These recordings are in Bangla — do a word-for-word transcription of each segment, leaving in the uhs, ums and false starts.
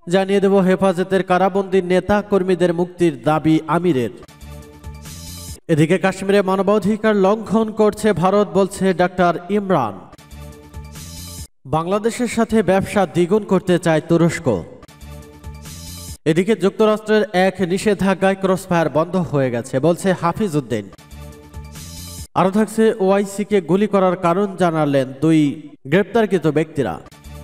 জানিয়ে দেব হেফাজতের কারাবন্দী নেতা কর্মীদের মুক্তির দাবি আমিরের। এদিকে কাশ্মীরে মানবাধিকার লঙ্ঘন করছে ভারত, বলছে ডাক্তার ইমরান। বাংলাদেশের সাথে ব্যবসা দ্বিগুণ করতে চায় তুরস্ক। এদিকে যুক্তরাষ্ট্রের এক নিষেধাজ্ঞায় ক্রসফায়ার বন্ধ হয়ে গেছে, বলছে হাফিজ উদ্দিন। আরও থাকছে ওআইসিকে গুলি করার কারণ জানালেন দুই গ্রেপ্তারকৃত ব্যক্তিরা।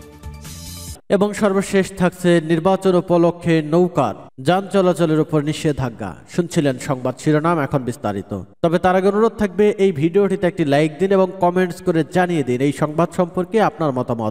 এবং সর্বশেষ থাকছে নির্বাচন উপলক্ষে নৌকার যান চলাচলের উপর নিষেধাজ্ঞা। শুনছিলেন সংবাদ শিরোনাম, এখন বিস্তারিত। তবে তার আগে অনুরোধ থাকবে এই ভিডিওটিতে একটি লাইক দিন এবং কমেন্টস করে জানিয়ে দিন এই সংবাদ সম্পর্কে আপনার মতামত।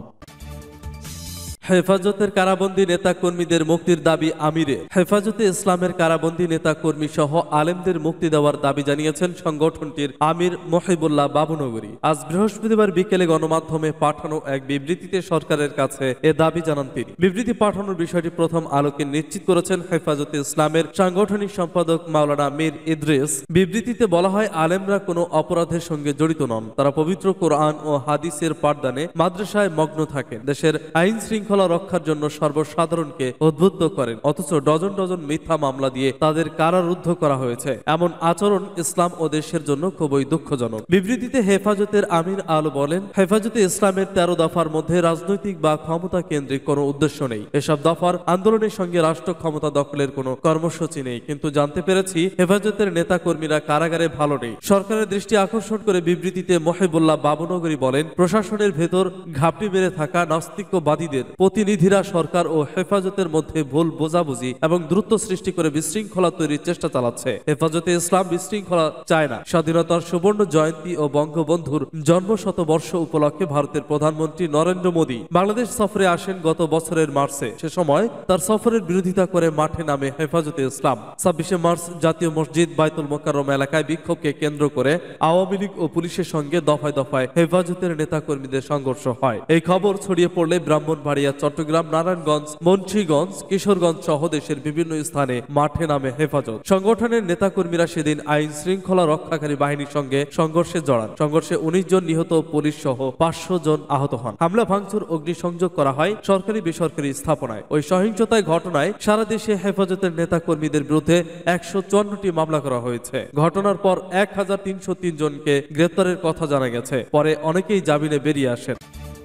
হেফাজতের কারাবন্দী নেতা কর্মীদের মুক্তির দাবি আমিরের। হেফাজতে ইসলামের কারাবন্দী নেতা কর্মী সহ আলেমদের মুক্তি দেওয়ার দাবি জানিয়েছেন সংগঠনটির আমির মহিবুল্লাহ বাবুনগরী। আজ বৃহস্পতিবার বিকেলে গণমাধ্যমে পাঠানো এক বিবৃতিতে সরকারের কাছে এ দাবি জানান তিনি। বিবৃতি পাঠানোর বিষয়টি প্রথম আলোকে নিশ্চিত করেছেন হেফাজতে ইসলামের সাংগঠনিক সম্পাদক মাওলানা মীর ইদ্রিস। বিবৃতিতে বলা হয়, আলেমরা কোনো অপরাধের সঙ্গে জড়িত নন। তারা পবিত্র কোরআন ও হাদিসের পাঠদানে মাদ্রাসায় মগ্ন থাকেন, দেশের আইন শৃঙ্খলা রক্ষার জন্য সর্বসাধারণকে উদ্বুদ্ধ করেন, অথচ ডজন ডজন মিথ্যা মামলা দিয়ে তাদের কারারুদ্ধ করা হয়েছে। এমন আচরণ ইসলাম ও দেশের জন্য খুবই দুঃখজনক। বিবৃতিতে হেফাজতের আমির আলো বলেন, হেফাজতে ইসলামের তেরো দফার মধ্যে রাজনৈতিক বা ক্ষমতা কেন্দ্রিক কোনো উদ্দেশ্য নেই। এসব দফার আন্দোলনের সঙ্গে রাষ্ট্র ক্ষমতা দখলের কোনো কর্মসূচি নেই। কিন্তু জানতে পেরেছি হেফাজতের নেতা কর্মীরা কারাগারে ভালো নেই। সরকারের দৃষ্টি আকর্ষণ করে বিবৃতিতে মহিবুল্লাহ বাবুনগরী বলেন, প্রশাসনের ভেতর ঘাপটি মেরে থাকা নাস্তিক্যবাদীদের প্রতিনিধিরা সরকার ও হেফাজতের মধ্যে ভুল বোঝাবুঝি এবং দ্রুত সৃষ্টি করে বিশৃঙ্খলা তৈরির চেষ্টা চালাচ্ছে। হেফাজতে ইসলাম বিশৃঙ্খলা চায় না। স্বাধীনতার সুবর্ণ জয়ন্তী ও বঙ্গবন্ধুর জন্ম শতবর্ষ উপলক্ষে ভারতের প্রধানমন্ত্রী নরেন্দ্র মোদী বাংলাদেশ সফরে আসেন গত বছরের মার্চে। সে সময় তার সফরের বিরোধিতা করে মাঠে নামে হেফাজতে ইসলাম। ছাব্বিশে মার্চ জাতীয় মসজিদ বাইতুল মোকাররম এলাকায় বিক্ষোভকে কেন্দ্র করে আওয়ামী লীগ ও পুলিশের সঙ্গে দফায় দফায় হেফাজতের নেতা কর্মীদের সংঘর্ষ হয়। এই খবর ছড়িয়ে পড়লে ব্রাহ্মণবাড়িয়া, চট্টগ্রাম, নারায়ণগঞ্জ, মুন্সিগঞ্জ, কিশোরগঞ্জ সহ দেশের বিভিন্ন স্থানে মাঠে নামে হেফাজত। সংগঠনের নেতাকর্মীরা সেদিন আইন শৃঙ্খলা রক্ষাকারী বাহিনীর সঙ্গে সংঘর্ষে জড়ান। সংঘর্ষে উনিশ জন নিহত, পুলিশ সহ পাঁচশো জন আহত হন। হামলা ভাঙচুর, অগ্নিসংযোগ করা হয় সরকারি বেসরকারি স্থাপনায়। ওই সহিংসতায় ঘটনায় সারা দেশে হেফাজতের নেতা কর্মীদের বিরুদ্ধে একশো চুয়ান্নটি মামলা করা হয়েছে। ঘটনার পর এক হাজার তিনশো তিন জনকে গ্রেপ্তারের কথা জানা গেছে। পরে অনেকেই জামিনে বেরিয়ে আসেন।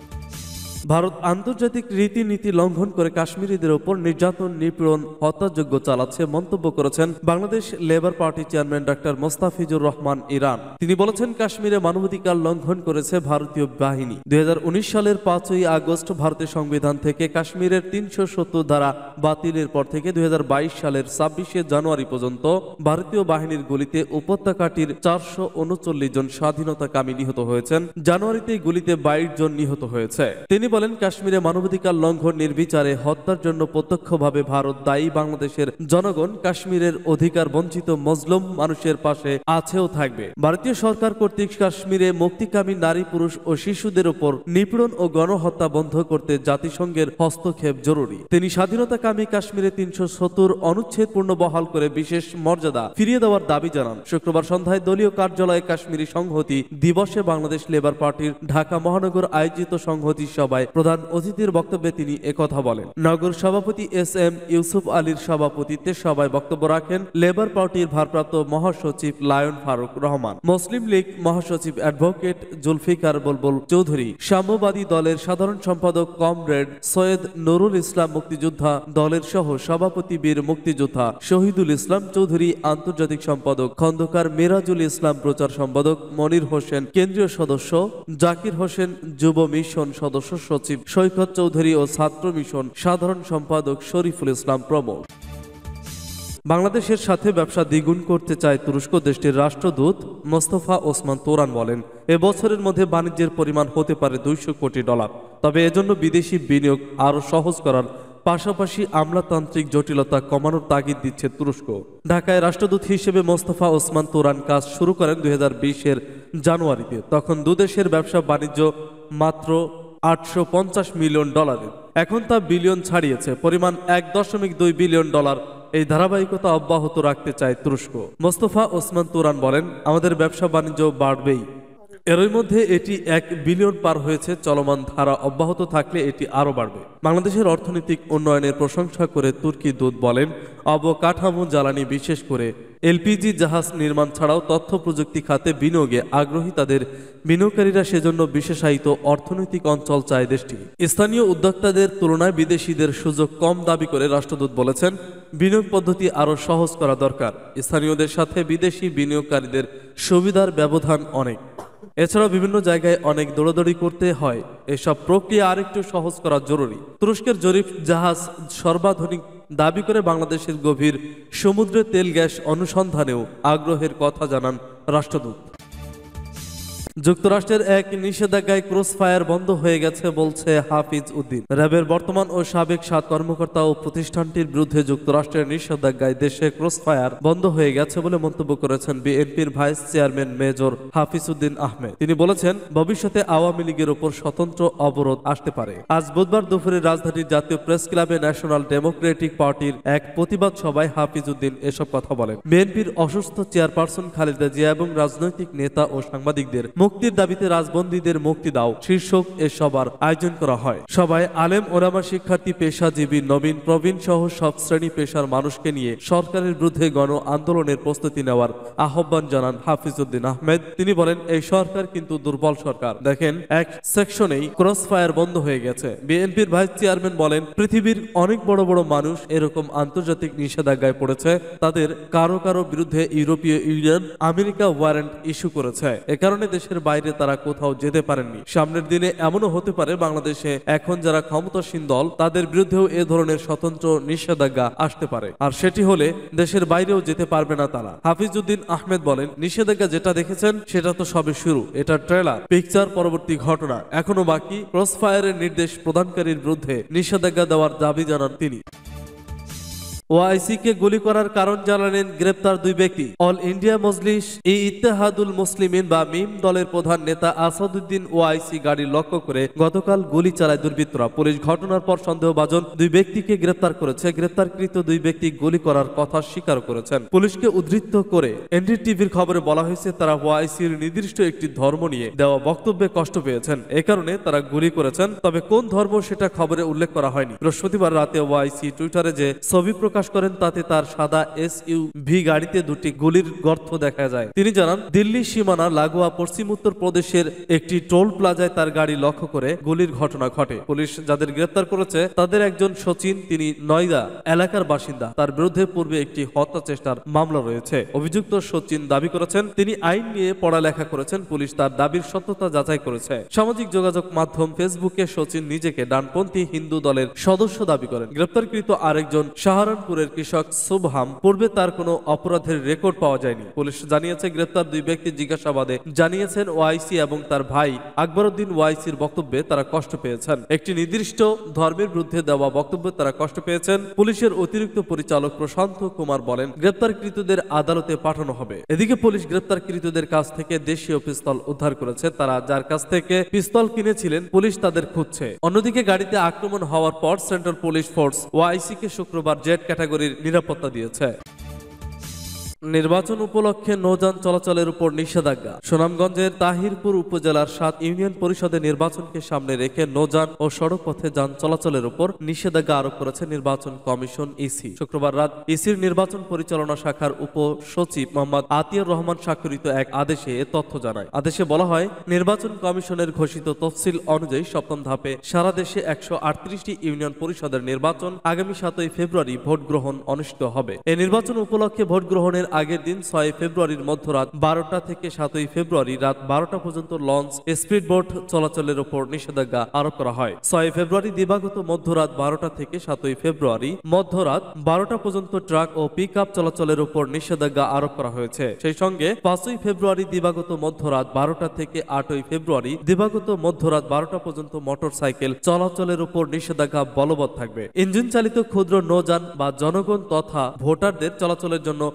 ভারত আন্তর্জাতিক রীতিনীতি লঙ্ঘন করে কাশ্মীরিদের ওপর নির্যাতন, নিপীড়ন, হত্যাযজ্ঞ চালাচ্ছে মন্তব্য করেছেন Bangladesh labour party chairman doctor Mostafizur Rahman Iran. তিনি বলেছেন, কাশ্মীরে মানবাধিকার লঙ্ঘন করেছে ভারতীয় বাহিনী। দুই হাজার উনিশ সালের পাঁচই আগস্ট ভারতের সংবিধান থেকে কাশ্মীরের তিনশো সত্তর ধারা বাতিলের পর থেকে দুই হাজার বাইশ সালের ছাব্বিশে জানুয়ারি পর্যন্ত ভারতীয় বাহিনীর গুলিতে উপত্যকাটির চারশো উনচল্লিশ জন স্বাধীনতাকামী নিহত হয়েছেন। জানুয়ারিতে গুলিতে বাইশ জন নিহত হয়েছে। তিনি বলেন, কাশ্মীরে মানবাধিকার লঙ্ঘন, নির্বিচারে হত্যার জন্য প্রত্যক্ষভাবে ভারত দায়ী। বাংলাদেশের জনগণ কাশ্মীরের অধিকার বঞ্চিত মজলুম মানুষের পাশে আছেও থাকবে। ভারতীয় সরকার কর্তৃক কাশ্মীরে মুক্তিকামী নারী, পুরুষ ও শিশুদের উপর নিপীড়ন ও গণহত্যা বন্ধ করতে জাতিসংঘের হস্তক্ষেপ জরুরি। তিনি স্বাধীনতাকামী কাশ্মীরে তিনশো সত্তর অনুচ্ছেদ পুনর্বহাল করে বিশেষ মর্যাদা ফিরিয়ে দেওয়ার দাবি জানান। শুক্রবার সন্ধ্যায় দলীয় কার্যালয়ে কাশ্মীরি সংহতি দিবসে বাংলাদেশ লেবার পার্টির ঢাকা মহানগর আয়োজিত সংহতি সভায় প্রধান অতিথির বক্তব্যে তিনি একথা বলেন। নগর সভাপতি এস এম ইউসুফ আলীর সভাপতিত্বে সভায় বক্তব্য রাখেন লেবার পার্টির ভারপ্রাপ্ত মহাসচিব লায়ন ফারুক রহমান, মুসলিম লীগ মহাসচিব অ্যাডভোকেট জুলফিকার বুলবুল চৌধুরী, সাম্যবাদী দলের সাধারণ সম্পাদক কমরেড সৈয়দ নুরুল ইসলাম, মুক্তিযোদ্ধা দলের সহ সভাপতি বীর মুক্তিযোদ্ধা শহীদুল ইসলাম চৌধুরী, আন্তর্জাতিক সম্পাদক খন্দকার মিরাজুল ইসলাম, প্রচার সম্পাদক মনির হোসেন, কেন্দ্রীয় সদস্য জাকির হোসেন, যুব মিশন সদস্য সচিব সৈকত চৌধুরী ও ছাত্র মিশন সাধারণ সম্পাদক শরীফুল ইসলাম প্রমুখ। বাংলাদেশের সাথে ব্যবসা দ্বিগুণ করতে চায় তুরস্ক। দেশটির রাষ্ট্রদূত মোস্তফা ওসমান তোরান বলেন, এবছরের মধ্যে বাণিজ্যের পরিমাণ হতে পারে দুইশো কোটি ডলার। তবে এজন্য বিদেশি বিনিয়োগ আরও সহজ করার পাশাপাশি আমলাতান্ত্রিক জটিলতা কমানোর তাগিদ দিচ্ছে তুরস্ক। ঢাকায় রাষ্ট্রদূত হিসেবে মোস্তফা ওসমান তোরান কাজ শুরু করেন দুই হাজার বিশের জানুয়ারিতে। তখন দুদেশের ব্যবসা বাণিজ্য মাত্র আটশো পঞ্চাশ মিলিয়ন ডলারের। এখন তা বিলিয়ন ছাড়িয়েছে। পরিমাণ এক দশমিক দুই বিলিয়ন ডলার। এই ধারাবাহিকতা অব্যাহত রাখতে চায় তুরস্ক। মোস্তফা ওসমান তোরান বলেন, আমাদের ব্যবসা বাণিজ্য বাড়বেই। এরই মধ্যে এটি এক বিলিয়ন পার হয়েছে। চলমান ধারা অব্যাহত থাকলে এটি আরও বাড়বে। বাংলাদেশের অর্থনৈতিক উন্নয়নের প্রশংসা করে তুর্কি দূত বলেন, অবকাঠামো, জ্বালানি, বিশেষ করে এলপিজি জাহাজ নির্মাণ ছাড়াও তথ্য প্রযুক্তি খাতে বিনিয়োগে আগ্রহী তাদের বিনিয়োগকারীরা সেজন্য বিশেষায়িত অর্থনৈতিক অঞ্চল চায় দেশটি। স্থানীয় উদ্যোক্তাদের তুলনায় বিদেশিদের সুযোগ কম দাবি করে রাষ্ট্রদূত বলেছেন, বিনিয়োগ পদ্ধতি আরও সহজ করা দরকার। স্থানীয়দের সাথে বিদেশি বিনিয়োগকারীদের সুবিধার ব্যবধান অনেক। এছাড়াও বিভিন্ন জায়গায় অনেক দৌড়াদৌড়ি করতে হয়। এসব প্রক্রিয়া আরেকটু সহজ করা জরুরি। তুরস্কের জরিপ জাহাজ সর্বাধুনিক দাবি করে বাংলাদেশের গভীর সমুদ্রে তেল গ্যাস অনুসন্ধানেও আগ্রহের কথা জানান রাষ্ট্রদূত। যুক্তরাষ্ট্রের এক নিষেধাজ্ঞায় ক্রসফায়ার বন্ধ হয়ে গেছে বলছে হাফিজ উদ্দিন। র্যাবের বর্তমান ও সাবেক সাত কর্মকর্তা ও প্রতিষ্ঠানটির বিরুদ্ধে যুক্তরাষ্ট্রের নিষেধাজ্ঞায় দেশে ক্রসফায়ার বন্ধ হয়ে গেছে বলে মন্তব্য করেছেন বিএনপির vice chairman major Hafiz Uddin Ahmed. তিনি বলেছেন, ভবিষ্যতে আওয়ামী লীগের উপর স্বতন্ত্র অবরোধ আসতে পারে। আজ বুধবার দুপুরে রাজধানীর জাতীয় প্রেস ক্লাবে ন্যাশনাল ডেমোক্রেটিক পার্টির এক প্রতিবাদ সভায় হাফিজ উদ্দিন এসব কথা বলেন। বিএনপির অসুস্থ চেয়ারপারসন খালেদা জিয়া এবং রাজনৈতিক নেতা ও সাংবাদিকদের মুক্তির দাবিতে রাজবন্দীদের মুক্তি দাও শীর্ষক এ সভার আয়োজন করা হয়। সভায় আলেম, ওলামা, শিক্ষার্থী, পেশাজীবী, নবীন প্রবীণ সহ সব শ্রেণী পেশার মানুষকে নিয়ে সরকারের বিরুদ্ধে গণ আন্দোলনের প্রস্তুতি নেওয়ার আহ্বান জানান হাফিজ উদ্দিন আহমেদ। তিনি বলেন, এই সরকার কিন্তু দুর্বল সরকার। দেখেন, এক সেকশনেই ক্রসফায়ার বন্ধ হয়ে গেছে। বিএনপির ভাইস চেয়ারম্যান বলেন, পৃথিবীর অনেক বড় বড় মানুষ এরকম আন্তর্জাতিক নিষেধাজ্ঞায় পড়েছে। তাদের কারো কারো বিরুদ্ধে ইউরোপীয় ইউনিয়ন, আমেরিকা ওয়ারেন্ট ইস্যু করেছে। এ কারণে দেশের বাইরে তারা কোথাও যেতে পারেননি। সামনের দিনে এমনও হতে পারে বাংলাদেশে এখন যারা ক্ষমতাসীন দল তাদের বিরুদ্ধেও এ ধরনের স্বতন্ত্র নিষেধাজ্ঞা আসতে পারে, আর সেটি হলে দেশের বাইরেও যেতে পারবে না তারা। হাফিজ উদ্দিন আহমেদ বলেন, নিষেধাজ্ঞা যেটা দেখেছেন সেটা তো সবে শুরু। এটা ট্রেলার, পিকচার, পরবর্তী ঘটনা এখনো বাকি। ক্রসফায়ারের নির্দেশ প্রদানকারীর বিরুদ্ধে নিষেধাজ্ঞা দেওয়ার দাবি জানান তিনি। ওআইসিকে গুলি করার কারণ জানালেন গ্রেপ্তার দুই ব্যক্তি। অল ইন্ডিয়া মজলিস ই ইত্তেহাদুল মুসলিমিন বা মিম দলের প্রধান নেতা আসাদুদ্দিন ওআইসি গাড়ি লক্ষ্য করে গতকাল গুলি চালায় দুর্বৃত্তরা। পুলিশ ঘটনার পর সন্দেহভাজন দুই ব্যক্তিকে গ্রেপ্তার করেছে। গ্রেপ্তারকৃত দুই ব্যক্তি গুলি করার কথা স্বীকার করেছেন। পুলিশকে উদ্ধৃত করে এনডিটিভির খবরে বলা হয়েছে, তারা ওআইসির নির্দিষ্ট একটি ধর্ম নিয়ে দেওয়া বক্তব্যে কষ্ট পেয়েছেন, এ কারণে তারা গুলি করেছেন। তবে কোন ধর্ম সেটা খবরে উল্লেখ করা হয়নি। বৃহস্পতিবার রাতে ওআইসি টুইটারে যে ছবি প্রকাশ করেন তাতে তার সাদা এসইউভি গাড়িতে দুটি গুলির গর্ত দেখা যায়। তিনি জানান, দিল্লি সীমানা লাগোয়া পশ্চিম উত্তর প্রদেশের একটি টোল প্লাজায় তার গাড়ি লক্ষ্য করে গুলির ঘটনা ঘটে। পুলিশ যাদের গ্রেপ্তার করেছে তাদের একজন সচিন, তিনি নয়দা এলাকার বাসিন্দা। তার বিরুদ্ধে পূর্বে একটি হত্যা চেষ্টার মামলা রয়েছে। অভিযুক্ত সচিন দাবি করেছেন তিনি আইন নিয়ে পড়ালেখা করেছেন। পুলিশ তার দাবির সত্যতা যাচাই করেছে। সামাজিক যোগাযোগ মাধ্যম ফেসবুকে সচিন নিজেকে ডানপন্থী হিন্দু দলের সদস্য দাবি করেন। গ্রেপ্তারকৃত আরেকজন সাহারানপুর কৃষক সুবহাম, পূর্বে তার কোনো অপরাধের রেকর্ড পাওয়া যায়নি। পুলিশ জানিয়েছে, গ্রেপ্তার দুই ব্যক্তি জিজ্ঞাসাবাদে জানিয়েছেন ওআইসি এবং তার ভাই আকবরউদ্দিন ওআইসির বক্তব্যে তারা কষ্ট পেয়েছেন। একটি নির্দিষ্ট ধর্মের বিরুদ্ধে দেওয়া বক্তব্যে তারা কষ্ট পেয়েছেন। পুলিশের অতিরিক্ত পরিচালক প্রশান্ত কুমার বলেন, গ্রেপ্তারকৃতদের আদালতে পাঠানো হবে। এদিকে পুলিশ গ্রেপ্তারকৃতদের কাছ থেকে দেশীয় পিস্তল উদ্ধার করেছে। তারা যার কাছ থেকে পিস্তল কিনেছিলেন পুলিশ তাদের খুঁজছে। অন্যদিকে গাড়িতে আক্রমণ হওয়ার পর সেন্ট্রাল পুলিশ ফোর্স ওআইসিকে শুক্রবার জেড ক্যাটাগরির নিরাপত্তা দিয়েছে। নির্বাচন উপলক্ষে নৌযান চলাচলের উপর নিষেধাজ্ঞা। সুনামগঞ্জের তাহিরপুর উপজেলার সাত ইউনিয়ন পরিষদের নির্বাচনকে সামনে রেখে নৌযান ও সড়ক পথে যান চলাচলের উপর নিষেধাজ্ঞা আরোপ করেছে নির্বাচন কমিশন ইসি। শুক্রবার রাত ইসির নির্বাচন পরিচালনা শাখার উপসচিব মোহাম্মদ আতিয়ার রহমান স্বাক্ষরিত এক আদেশে এ তথ্য জানায়। আদেশে বলা হয়, নির্বাচন কমিশনের ঘোষিত তফসিল অনুযায়ী সপ্তম ধাপে সারা দেশে একশো আটত্রিশটি ইউনিয়ন পরিষদের নির্বাচন আগামী সাতই ফেব্রুয়ারি ভোট গ্রহণ অনুষ্ঠিত হবে। এই নির্বাচন উপলক্ষে ভোট গ্রহণের আগের দিন ছয় ফেব্রুয়ারির মধ্যরাত বারোটা থেকে সাতই ফেব্রুয়ারি রাত বারোটা পর্যন্ত লঞ্চ, স্পিডবোট চলাচলের উপর নিষেধাজ্ঞা আরোপ করা হয়। ছয় ফেব্রুয়ারি দিবাগত মধ্যরাত বারোটা থেকে সাতই ফেব্রুয়ারি মধ্যরাত বারোটা পর্যন্ত ট্রাক ও পিক আপ চলাচলের উপর নিষেধাজ্ঞা আরোপ করা হয়েছে। সেই সঙ্গে পাঁচই ফেব্রুয়ারি দিবাগত মধ্যরাত বারোটা থেকে আটই ফেব্রুয়ারি দিবাগত মধ্যরাত বারোটা পর্যন্ত মোটর সাইকেল চলাচলের উপর নিষেধাজ্ঞা বলবৎ থাকবে। ইঞ্জিন চালিত ক্ষুদ্র নৌযান বা জনগণ তথা ভোটারদের চলাচলের জন্য ব্যবহৃত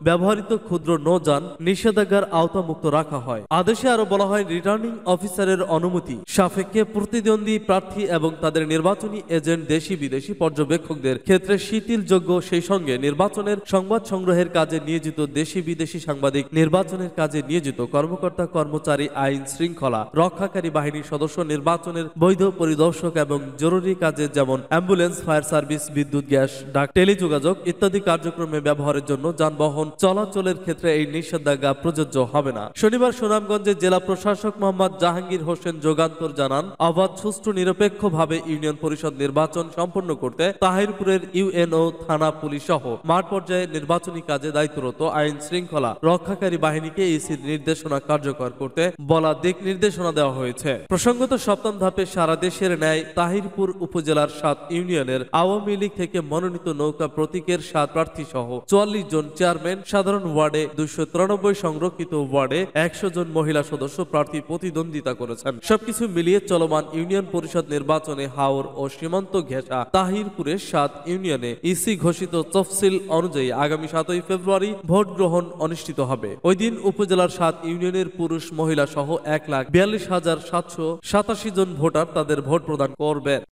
ব্যবহৃত ক্ষুদ্র নৌযান নিষেধাজ্ঞার আওতামুক্ত রাখা হয়। আদেশে আরো বলা হয়, রিটার্নিং অফিসারের অনুমতি সাপেক্ষে প্রতিদ্বন্দ্বী প্রার্থী এবং তাদের নির্বাচনী এজেন্ট দেশি বিদেশি পর্যবেক্ষকদের ক্ষেত্রে শিথিলযোগ্য, সেই সঙ্গে নির্বাচনের সংবাদ সংগ্রহের কাজে নিয়োজিত দেশি বিদেশি সাংবাদিক, নির্বাচনের কাজে নিয়োজিত কর্মকর্তা কর্মচারী, আইন শৃঙ্খলা রক্ষাকারী বাহিনীর সদস্য, নির্বাচনের বৈধ পরিদর্শক এবং জরুরি কাজে যেমন অ্যাম্বুলেন্স, ফায়ার সার্ভিস, বিদ্যুৎ, গ্যাস, ডাক, টেলিযোগাযোগ ইত্যাদি কার্যক্রমে ব্যবহারের জন্য যানবাহন চলাচলের ক্ষেত্রে এই নিষেধাজ্ঞা প্রযোজ্য হবে না। শনিবার সুনামগঞ্জে জেলা প্রশাসক মোহাম্মদ জাহাঙ্গীর হোসেন যোগান্তর জানান, অবাধ, সুষ্ঠু, নিরপেক্ষভাবে ইউনিয়ন পরিষদ নির্বাচন সম্পন্ন করতে তাহিরপুরের ইউএনও, থানা, পুলিশ সহ মাঠ পর্যায়ে নির্বাচনী কাজে দায়িত্বরত আইন শৃঙ্খলা রক্ষাকারী বাহিনীকে ইসির নির্দেশনা কার্যকর করতে বলা দিক নির্দেশনা দেওয়া হয়েছে। প্রসঙ্গত, সপ্তম ধাপে সারা দেশের ন্যায় তাহিরপুর উপজেলার সাত ইউনিয়নের আওয়ামী লীগ থেকে মনোনীত নৌকা প্রতীকের সাত প্রার্থী সহ চুয়াল্লিশ জন চেয়ারম্যান, সাধারণ ওয়ার্ডে দুইশো তিরানব্বই, সংরক্ষিত ওয়ার্ডে একশো জন মহিলা সদস্য প্রার্থী প্রতিদ্বন্দ্বিতা করেছেন। সবকিছু মিলিয়ে চলমান ইউনিয়ন পরিষদ নির্বাচনে হাওর ও সীমান্ত ঘেঁষা তাহিরপুরের সাত ইউনিয়নে ইসি ঘোষিত তফসিল অনুযায়ী আগামী সাতই ফেব্রুয়ারি ভোট গ্রহণ অনুষ্ঠিত হবে। ওই দিন উপজেলার সাত ইউনিয়নের পুরুষ মহিলা সহ এক লাখ বিয়াল্লিশ হাজার সাতশো সাতাশি জন ভোটার তাদের ভোট প্রদান করবেন।